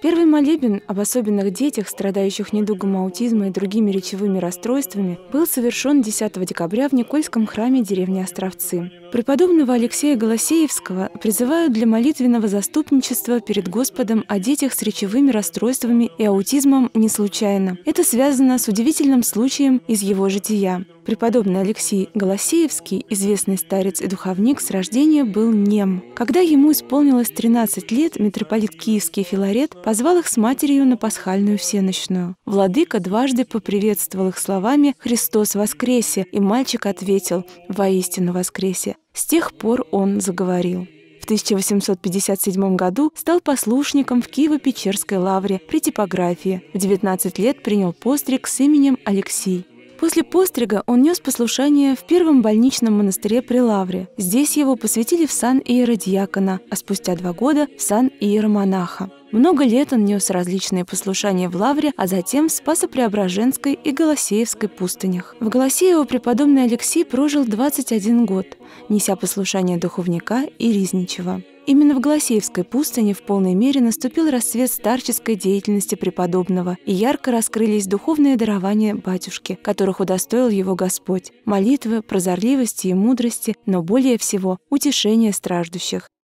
Первый молебен об особенных детях, страдающих недугом аутизма и другими речевыми расстройствами, был совершен 10 декабря в Никольском храме деревни Островцы. Преподобного Алексея Голосеевского призывают для молитвенного заступничества перед Господом о детях с речевыми расстройствами и аутизмом не случайно. Это связано с удивительным случаем из его жития. Преподобный Алексей Голосеевский, известный старец и духовник, с рождения был нем. Когда ему исполнилось 13 лет, митрополит Киевский Филарет позвал их с матерью на пасхальную всенощную. Владыка дважды поприветствовал их словами «Христос воскресе!», и мальчик ответил «Воистину воскресе!». С тех пор он заговорил. В 1857 году стал послушником в Киево-Печерской лавре при типографии. В 19 лет принял постриг с именем Алексий. После пострига он нес послушание в первом больничном монастыре при Лавре. Здесь его посвятили в сан иеродиакона, а спустя 2 года в сан иеромонаха. Много лет он нес различные послушания в Лавре, а затем в Спасо-Преображенской и Голосеевской пустынях. В Голосеево преподобный Алексий прожил 21 год, неся послушание духовника и ризничего. Именно в Голосеевской пустыне в полной мере наступил расцвет старческой деятельности преподобного, и ярко раскрылись духовные дарования батюшки, которых удостоил его Господь: молитвы, прозорливости и мудрости, но более всего утешения страждущих.